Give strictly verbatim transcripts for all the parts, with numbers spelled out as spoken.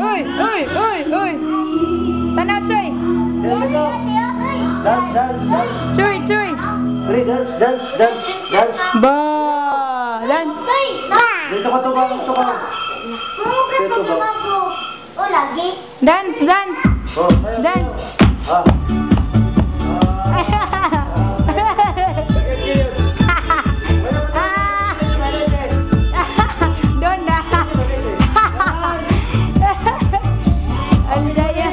Uy, uy, uy, uy. Tanaw, Choy. Dance, dance, dance. Choy, Choy. Three, dance, dance, dance, dance. Ba, dance. Dito ka to ba? Dito ka. Dito ba? Oh, lagi? Dance, dance. Oh, ayaw, Dance. ayaw. Ah. Doon na. Ang daya.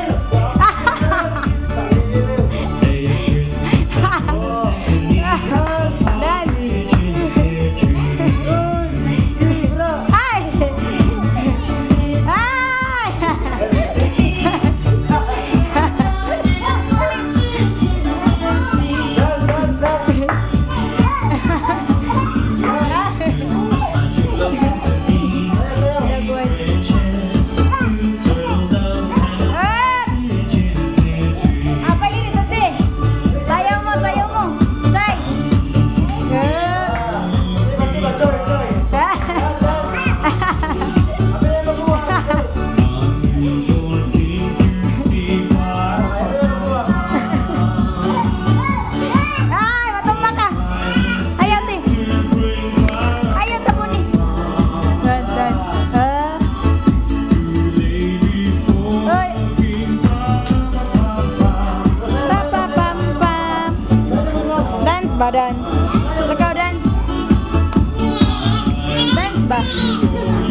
Badan. Ikaw, Dan. Dance ba?